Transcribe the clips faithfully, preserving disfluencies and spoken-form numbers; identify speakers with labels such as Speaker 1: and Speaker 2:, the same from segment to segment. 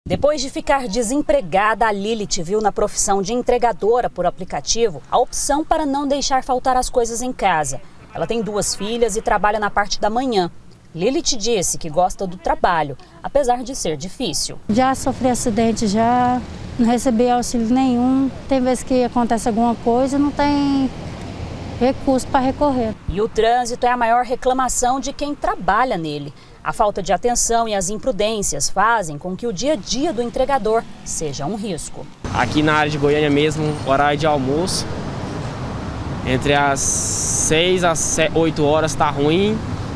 Speaker 1: Depois de ficar desempregada, a Lilith viu na profissão de entregadora por aplicativo a opção para não deixar faltar as coisas em casa. Ela tem duas filhas e trabalha na parte da manhã. Lilith disse que gosta do trabalho, apesar de ser difícil.
Speaker 2: Já sofri acidente, já não recebi auxílio nenhum. Tem vezes que acontece alguma coisa, não tem recurso para recorrer.
Speaker 1: E o trânsito é a maior reclamação de quem trabalha nele. A falta de atenção e as imprudências fazem com que o dia a dia do entregador seja um risco.
Speaker 3: Aqui na área de Goiânia mesmo, horário de almoço, entre as seis às oito horas está ruim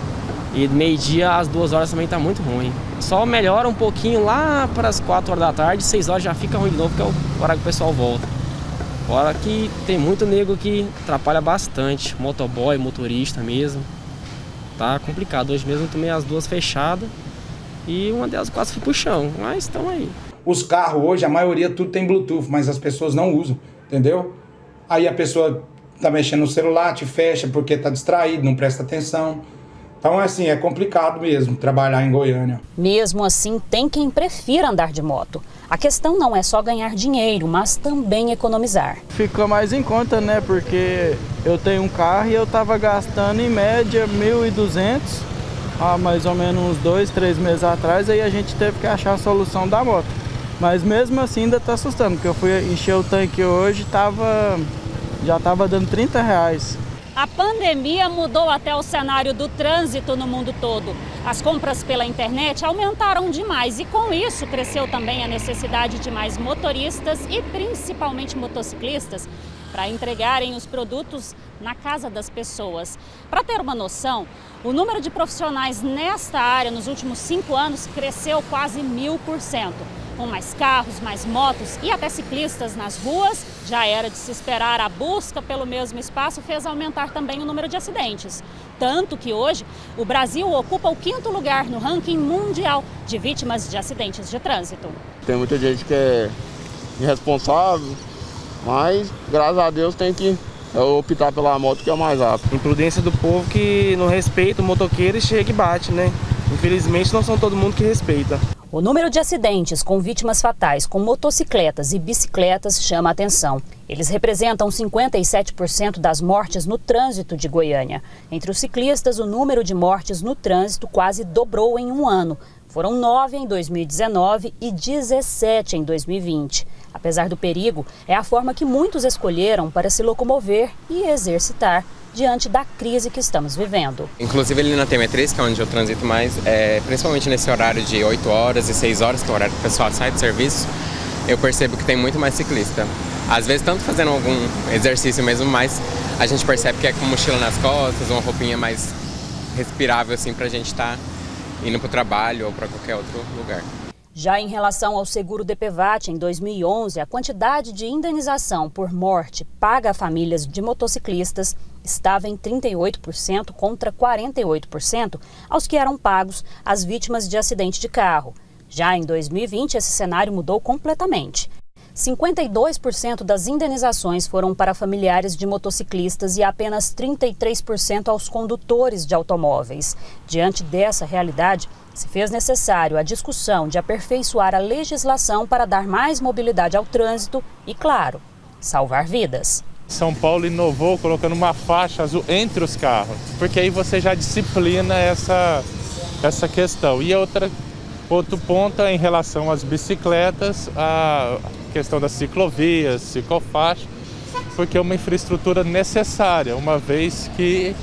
Speaker 3: e meio-dia às duas horas também está muito ruim. Só melhora um pouquinho lá para as quatro horas da tarde, seis horas já fica ruim de novo, porque é o horário que o pessoal volta. Fora que tem muito nego que atrapalha bastante, motoboy, motorista mesmo. Tá complicado, hoje mesmo também as duas fechadas e uma delas quase foi pro chão, mas estão aí.
Speaker 4: Os carros hoje, a maioria tudo tem Bluetooth, mas as pessoas não usam, entendeu? Aí a pessoa tá mexendo no celular, te fecha porque tá distraído, não presta atenção. Então, assim, é complicado mesmo trabalhar em Goiânia.
Speaker 1: Mesmo assim, tem quem prefira andar de moto. A questão não é só ganhar dinheiro, mas também economizar.
Speaker 5: Fica mais em conta, né? Porque eu tenho um carro e eu estava gastando em média mil e duzentos há mais ou menos uns dois, três meses atrás. Aí a gente teve que achar a solução da moto. Mas mesmo assim ainda está assustando, porque eu fui encher o tanque hoje, tava, já estava dando trinta reais.
Speaker 1: A pandemia mudou até o cenário do trânsito no mundo todo. As compras pela internet aumentaram demais e com isso cresceu também a necessidade de mais motoristas e principalmente motociclistas para entregarem os produtos na casa das pessoas. Para ter uma noção, o número de profissionais nesta área nos últimos cinco anos cresceu quase mil por cento. Com mais carros, mais motos e até ciclistas nas ruas, já era de se esperar. A busca pelo mesmo espaço fez aumentar também o número de acidentes. Tanto que hoje o Brasil ocupa o quinto lugar no ranking mundial de vítimas de acidentes de trânsito.
Speaker 6: Tem muita gente que é irresponsável, mas graças a Deus tem que optar pela moto que é mais rápida.
Speaker 3: Imprudência do povo que não respeita o motoqueiro e chega e bate, né? Infelizmente não são todo mundo que respeita.
Speaker 1: O número de acidentes com vítimas fatais com motocicletas e bicicletas chama a atenção. Eles representam cinquenta e sete por cento das mortes no trânsito de Goiânia. Entre os ciclistas, o número de mortes no trânsito quase dobrou em um ano. Foram nove em dois mil e dezenove e dezessete em dois mil e vinte. Apesar do perigo, é a forma que muitos escolheram para se locomover e exercitar diante da crise que estamos vivendo.
Speaker 7: Inclusive ali na T M três, que é onde eu transito mais, é, principalmente nesse horário de oito horas e seis horas, que é o horário que o pessoal sai do serviço, eu percebo que tem muito mais ciclista. Às vezes tanto fazendo algum exercício mesmo, mas a gente percebe que é com mochila nas costas, uma roupinha mais respirável assim pra gente estar tá indo pro trabalho ou para qualquer outro lugar.
Speaker 1: Já em relação ao seguro D P V A T, em dois mil e onze, a quantidade de indenização por morte paga a famílias de motociclistas estava em trinta e oito por cento contra quarenta e oito por cento aos que eram pagos às vítimas de acidente de carro. Já em dois mil e vinte, esse cenário mudou completamente. cinquenta e dois por cento das indenizações foram para familiares de motociclistas e apenas trinta e três por cento aos condutores de automóveis. Diante dessa realidade, se fez necessário a discussão de aperfeiçoar a legislação para dar mais mobilidade ao trânsito e, claro, salvar vidas.
Speaker 8: São Paulo inovou colocando uma faixa azul entre os carros, porque aí você já disciplina essa, essa questão. E outra, outro ponto é em relação às bicicletas, a questão das ciclovias, ciclofaixa, porque é uma infraestrutura necessária, uma vez que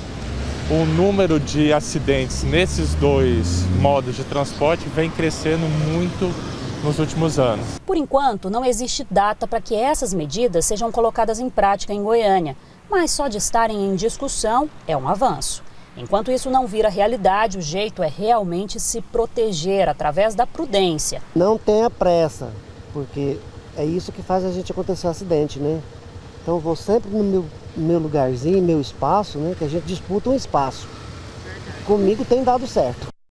Speaker 8: o número de acidentes nesses dois modos de transporte vem crescendo muito nos últimos anos.
Speaker 1: Por enquanto, não existe data para que essas medidas sejam colocadas em prática em Goiânia, mas só de estarem em discussão é um avanço. Enquanto isso não vira realidade, o jeito é realmente se proteger através da prudência.
Speaker 9: Não tenha pressa, porque é isso que faz a gente acontecer o acidente, né? Então eu vou sempre no meu, meu lugarzinho, meu espaço, né? Que a gente disputa um espaço. Comigo tem dado certo.